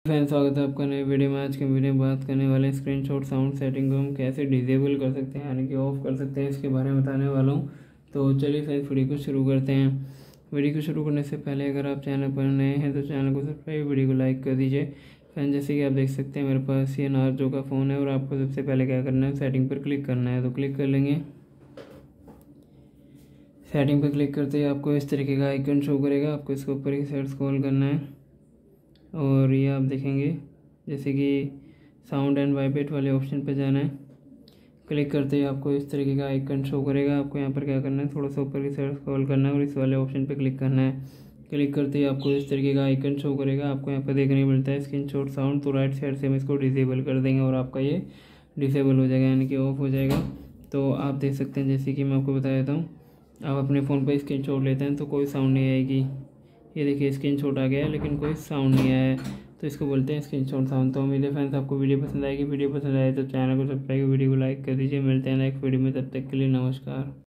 Friends, स्वागत है आपका नए वीडियो में। आज के वीडियो में बात करने वाले हैं स्क्रीनशॉट साउंड सेटिंग को हम कैसे डिसेबल कर सकते हैं, यानी कि ऑफ कर सकते हैं, इसके बारे में बताने वाला हूं। तो चलिए फ्रेंड्स, वीडियो को शुरू करते हैं। वीडियो को शुरू करने से पहले अगर आप चैनल पर नए हैं तो चैनल को सब्सक्राइब, वीडियो को लाइक कर दीजिए। फ्रेंड्स, जैसे कि आप देख सकते हैं मेरे पास ये नार्जो का फ़ोन है और आपको सबसे पहले क्या करना है, सेटिंग पर क्लिक करना है। तो क्लिक कर लेंगे। सेटिंग पर क्लिक करते ही आपको इस तरीके का आइकन शो करेगा। आपको इसके ऊपर ही साइड स्क्रॉल करना है और ये आप देखेंगे जैसे कि साउंड एंड वाइब्रेट वाले ऑप्शन पे जाना है। क्लिक करते ही आपको इस तरीके का आइकन शो करेगा। आपको यहाँ पर क्या करना है, थोड़ा सा ऊपर की साइड स्क्रॉल करना है और इस वाले ऑप्शन पे क्लिक करना है। क्लिक करते ही आपको इस तरीके का आइकन शो करेगा। आपको यहाँ पर देखने को मिलता है स्क्रीनशॉट साउंड। तो राइट साइड से हम इसको डिसेबल कर देंगे और आपका ये डिसेबल हो जाएगा, यानी कि ऑफ हो जाएगा। तो आप देख सकते हैं, जैसे कि मैं आपको बता देता हूँ, आप अपने फ़ोन पर स्क्रीनशॉट लेते हैं तो कोई साउंड नहीं आएगी। ये देखिए स्क्रीनशॉट आ गया है लेकिन कोई साउंड नहीं आया है, तो इसको बोलते हैं स्क्रीनशॉट साउंड। तो उम्मीद है फ्रेंड्स आपको वीडियो पसंद आएगी। वीडियो पसंद आए तो चैनल को सब्सक्राइब, वीडियो को लाइक कर दीजिए। मिलते हैं नेक्स्ट वीडियो में, तब तक के लिए नमस्कार।